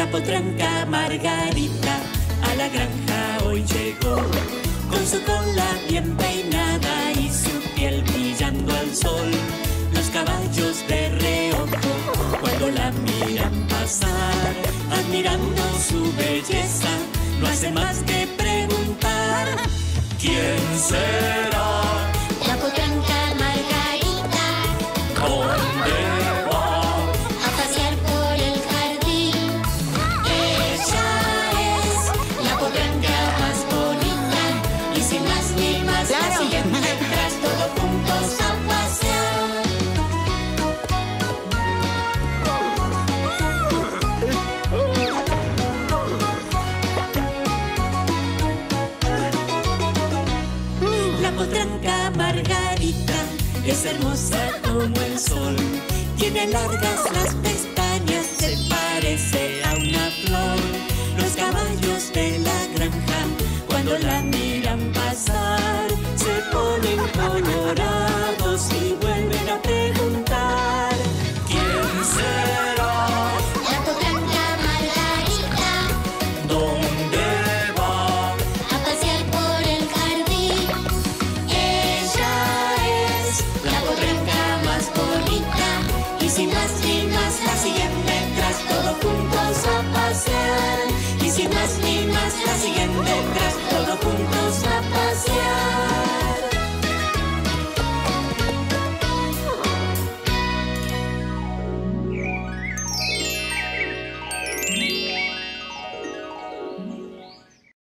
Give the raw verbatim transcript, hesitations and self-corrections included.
potranca Margarita a la granja hoy llegó, con su cola bien peinada y su piel brillando al sol. Los caballos de reojo cuando la miran pasar, admirando su belleza, no hace más que preguntar: ¿quién será? La potranca Margarita. ¿Dónde va? A pasear por el jardín. Ella es la potranca más bonita, y sin más ni más la siguen detrás, todos juntos a pasear. La potranca Margarita es hermosa como el sol, tiene largas las pestañas, se parece a una flor. Los caballos de la granja cuando la